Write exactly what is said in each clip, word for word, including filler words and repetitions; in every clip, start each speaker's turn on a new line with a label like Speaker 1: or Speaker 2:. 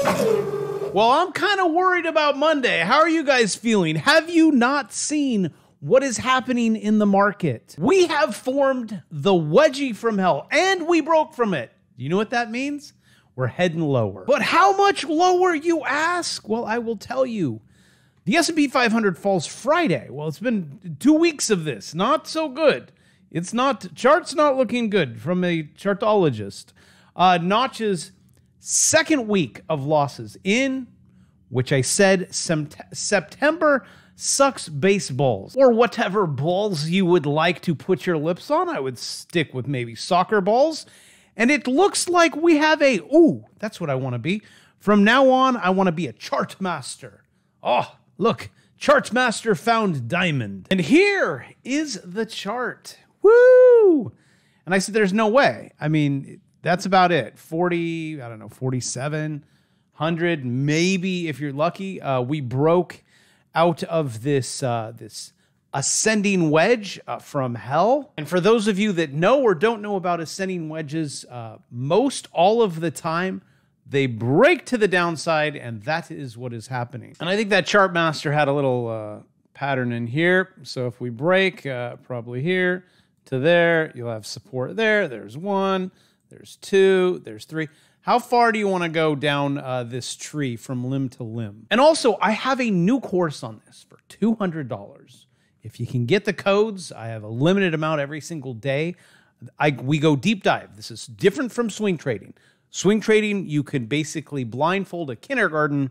Speaker 1: Well, I'm kind of worried about Monday. How are you guys feeling? Have you not seen what is happening in the market? We have formed the wedgie from hell, and we broke from it. You know what that means? We're heading lower. But how much lower, you ask? Well, I will tell you. The S and P five hundred falls Friday. Well, it's been two weeks of this. Not so good. It's not, chart's not looking good from a chartologist. Uh, Notch's second week of losses in, which I said, September sucks baseballs. Or whatever balls you would like to put your lips on. I would stick with maybe soccer balls. And it looks like we have a, ooh, that's what I want to be. From now on, I want to be a chart master. Oh, look, chart master found diamond. And here is the chart. Woo! And I said, there's no way. I mean, that's about it. forty, I don't know, forty-seven hundred, maybe if you're lucky. Uh, we broke out of this, uh, this ascending wedge uh, from hell. And for those of you that know or don't know about ascending wedges, uh, most all of the time, they break to the downside, and that is what is happening. And I think that chart master had a little uh, pattern in here. So if we break, uh, probably here to there, you'll have support there. There's one, there's two, there's three. How far do you want to go down uh, this tree from limb to limb? And also, I have a new course on this for two hundred dollars. If you can get the codes, I have a limited amount every single day. I, we go deep dive. This is different from swing trading. Swing trading, you can basically blindfold a kindergarten,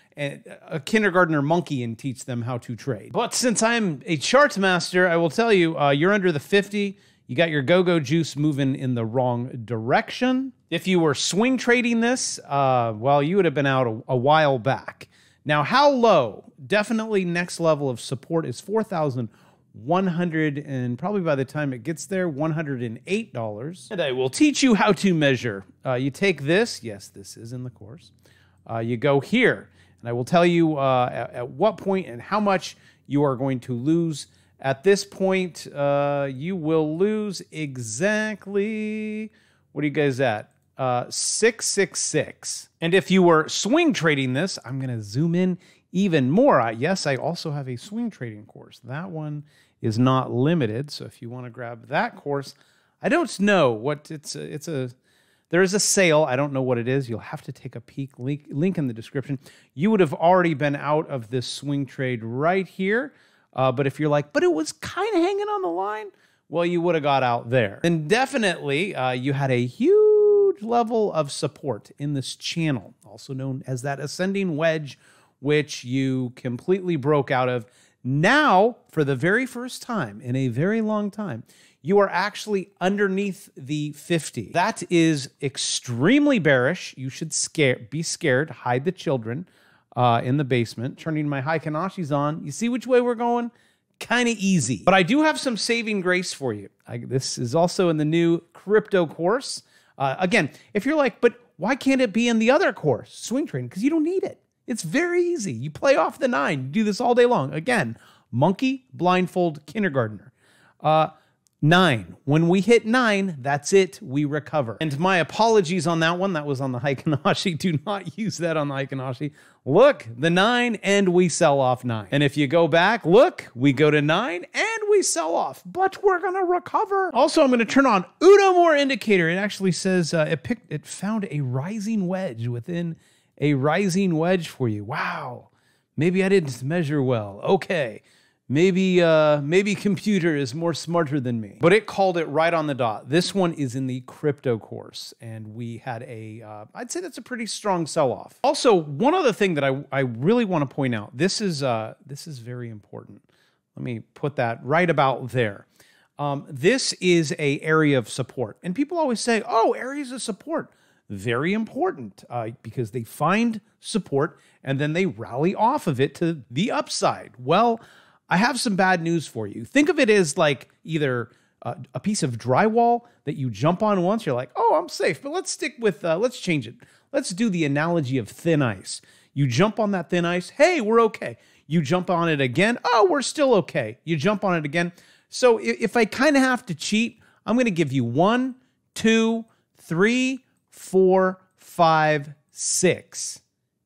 Speaker 1: a kindergartner monkey and teach them how to trade. But since I'm a chart master, I will tell you, uh, you're under the fifty. You got your go-go juice moving in the wrong direction. If you were swing trading this, uh, well, you would have been out a, a while back. Now, how low? Definitely next level of support is four thousand one hundred, and probably by the time it gets there, one hundred eight dollars. And I will teach you how to measure. Uh, you take this. Yes, this is in the course. Uh, you go here, and I will tell you uh, at, at what point and how much you are going to lose. At this point, uh, you will lose exactly, what are you guys at? Uh, six six six. And if you were swing trading this, I'm going to zoom in even more. I, yes, I also have a swing trading course. That one is not limited. So if you want to grab that course, I don't know what it's a, it's a, there is a sale. I don't know what it is. You'll have to take a peek. Link, link in the description. You would have already been out of this swing trade right here. Uh, but if you're like, but it was kind of hanging on the line, well, you would have got out there. And definitely, uh, you had a huge level of support in this channel, also known as that ascending wedge, which you completely broke out of. Now, for the very first time in a very long time, you are actually underneath the fifty. That is extremely bearish. You should scare, be scared, hide the children. Uh, in the basement, turning my Heikinashis on. You see which way we're going? Kind of easy. But I do have some saving grace for you. I, this is also in the new crypto course. Uh, again, if you're like, but why can't it be in the other course, swing trading? Because you don't need it. It's very easy. You play off the nine. You do this all day long. Again, monkey, blindfold, kindergartner. Uh, Nine. When we hit nine, that's it. We recover. And my apologies on that one. That was on the Heikinashi. Do not use that on the Heikinashi. Look, the nine, and we sell off nine. And if you go back, look, we go to nine, and we sell off. But we're going to recover. Also, I'm going to turn on Udamore indicator. It actually says uh, it picked, it found a rising wedge within a rising wedge for you. Wow. Maybe I didn't measure well. Okay. Maybe uh, maybe computer is more smarter than me. But it called it right on the dot. This one is in the crypto course, and we had a, uh, I'd say that's a pretty strong sell-off. Also, one other thing that I, I really want to point out, this is, uh, this is very important. Let me put that right about there. Um, this is a area of support. And people always say, oh, areas of support. Very important uh, because they find support, and then they rally off of it to the upside. Well, I have some bad news for you. Think of it as like either uh, a piece of drywall that you jump on once. You're like, oh, I'm safe. But let's stick with, uh, let's change it. Let's do the analogy of thin ice. You jump on that thin ice. Hey, we're okay. You jump on it again. Oh, we're still okay. You jump on it again. So if, if I kind of have to cheat, I'm going to give you one, two, three, four, five, six.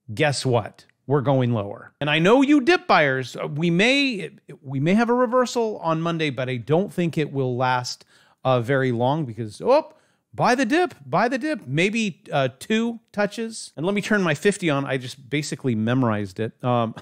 Speaker 1: guess what? We're going lower. And I know you dip buyers, we may we may have a reversal on Monday, but I don't think it will last uh, very long because, oh, buy the dip, buy the dip, maybe uh, two touches. And let me turn my fifty on. I just basically memorized it. Um,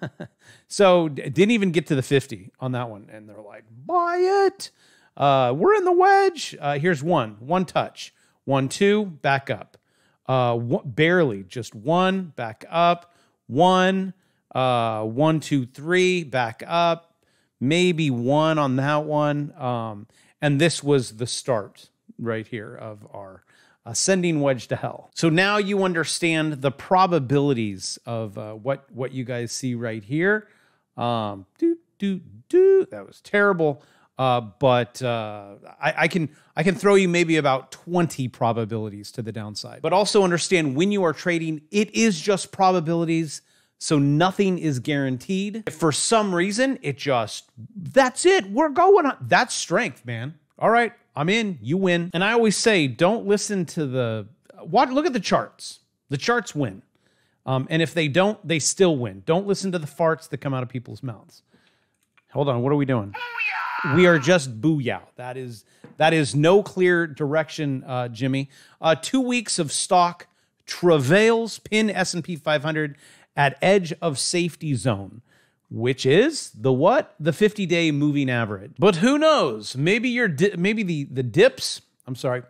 Speaker 1: so didn't even get to the fifty on that one. And they're like, buy it. Uh, we're in the wedge. Uh, here's one, one touch, one, two, back up. Uh, one, barely, just one, back up. One, uh, one, two, three, back up, maybe one on that one. Um, and this was the start right here of our ascending wedge to hell. So now you understand the probabilities of uh, what, what you guys see right here. Um, do, do, do. That was terrible. Uh, but uh, I, I can I can throw you maybe about twenty probabilities to the downside. But also understand when you are trading, it is just probabilities, so nothing is guaranteed. If for some reason it just, that's it, we're going on. That's strength, man. All right, I'm in, you win. And I always say, don't listen to the, what, look at the charts. The charts win. Um, and if they don't, they still win. Don't listen to the farts that come out of people's mouths. Hold on, what are we doing? We are just booyah. That is that is no clear direction, uh, Jimmy. Uh, two weeks of stock travails, pin S and P five hundred at edge of safety zone, which is the what? The fifty-day moving average. But who knows? Maybe your di- maybe the the dips. I'm sorry,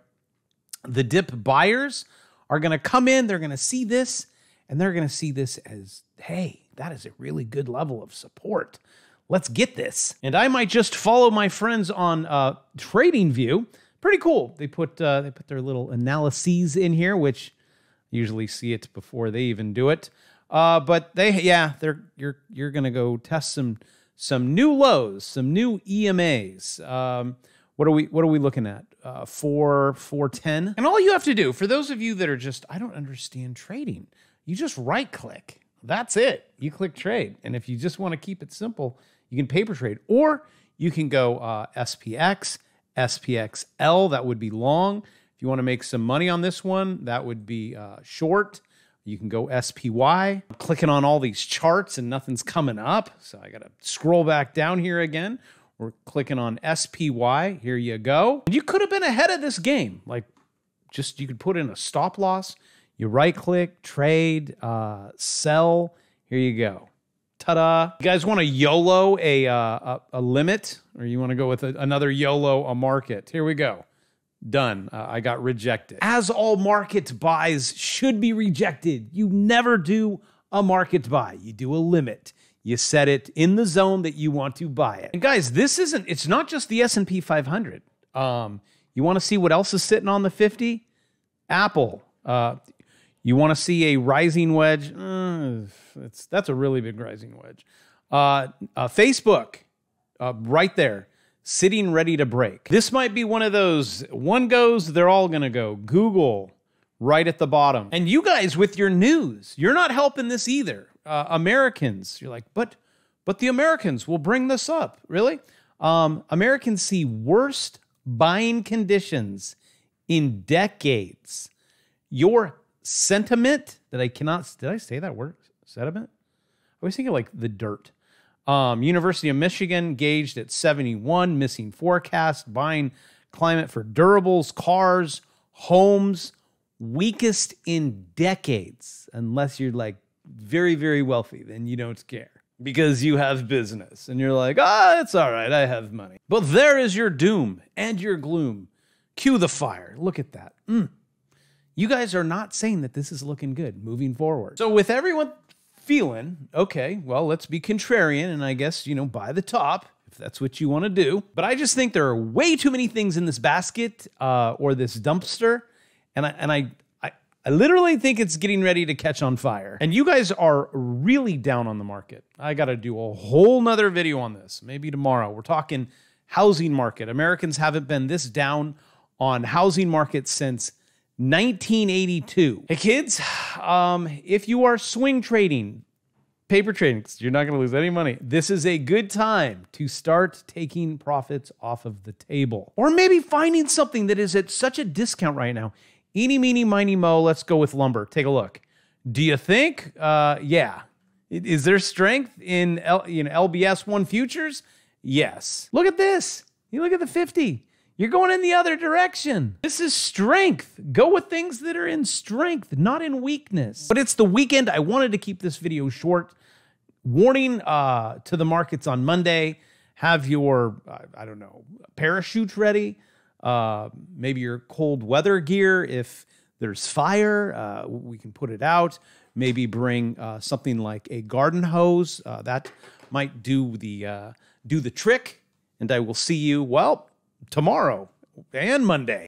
Speaker 1: the dip buyers are going to come in. They're going to see this, and they're going to see this as, hey, that is a really good level of support. Let's get this. And I might just follow my friends on uh, TradingView. Pretty cool. They put uh, they put their little analyses in here, which usually see it before they even do it. Uh, but they, yeah, they're you're you're gonna go test some some new lows, some new E M As. Um, what are we what are we looking at? Uh, four four ten. And all you have to do, for those of you that are just, I don't understand trading, you just right click. That's it. You click trade. And if you just want to keep it simple, you can paper trade, or you can go uh, S P X, S P X L. That would be long. If you want to make some money on this one, that would be uh, short. You can go S P Y. I'm clicking on all these charts and nothing's coming up. So I got to scroll back down here again. We're clicking on S P Y. Here you go. You could have been ahead of this game. Like, just you could put in a stop loss. You right click, trade, uh, sell. Here you go. Ta-da. You guys want to YOLO a, uh, a, a limit, or you want to go with a, another YOLO a market? Here we go. Done. Uh, I got rejected. As all market buys should be rejected. You never do a market buy. You do a limit. You set it in the zone that you want to buy it. And guys, this isn't, it's not just the S and P five hundred. Um, you want to see what else is sitting on the fifty? Apple. Uh, you want to see a rising wedge? Uh, it's, that's a really big rising wedge. Uh, uh, Facebook, uh, right there, sitting ready to break. This might be one of those, one goes, they're all going to go. Google, right at the bottom. And you guys with your news, you're not helping this either. Uh, Americans, you're like, but, but the Americans will bring this up. Really? Um, Americans see worst buying conditions in decades. Your sentiment that I cannot, did I say that word? Sediment? I was thinking like the dirt. Um, University of Michigan gauged at seventy-one, missing forecast, buying climate for durables, cars, homes, weakest in decades, unless you're like very, very wealthy, then you don't care because you have business and you're like, ah, it's all right, I have money. But there is your doom and your gloom. Cue the fire. Look at that. Mm. You guys are not saying that this is looking good moving forward. So with everyone feeling, okay, well, let's be contrarian and I guess, you know, buy the top if that's what you want to do. But I just think there are way too many things in this basket uh, or this dumpster. And I, and I, I, I literally think it's getting ready to catch on fire. And you guys are really down on the market. I got to do a whole nother video on this. Maybe tomorrow. We're talking housing market. Americans haven't been this down on housing market since nineteen eighty-two. Hey kids, um, if you are swing trading, paper trading, you're not going to lose any money. This is a good time to start taking profits off of the table. Or maybe finding something that is at such a discount right now. Eeny, meeny, miny, mo, let's go with lumber. Take a look. Do you think? Uh, yeah. Is there strength in L, you know, L B S one futures? Yes. Look at this. You look at the fifty. You're going in the other direction. This is strength. Go with things that are in strength, not in weakness. But it's the weekend. I wanted to keep this video short. Warning uh, to the markets on Monday. Have your, uh, I don't know, parachutes ready. Uh, maybe your cold weather gear. If there's fire, uh, we can put it out. Maybe bring uh, something like a garden hose. Uh, that might do the, uh, do the trick. And I will see you, well, tomorrow and Monday.